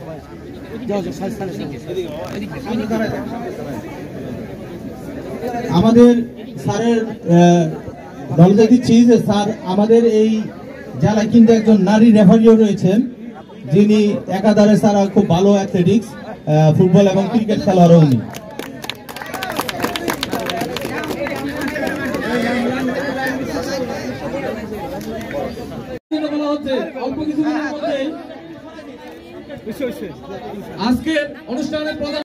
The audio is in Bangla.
আমাদের স্যারের নলেজে দিচ্ছি যে স্যার আমাদের এই জেলায় কিন্তু একজন নারী রেফারিও রয়েছেন, যিনি একাধারে স্যার খুব ভালো অ্যাথলেটিক্স, ফুটবল এবং ক্রিকেট খেলোয়াড়ও উনি। আজকের অনুষ্ঠানের প্রধান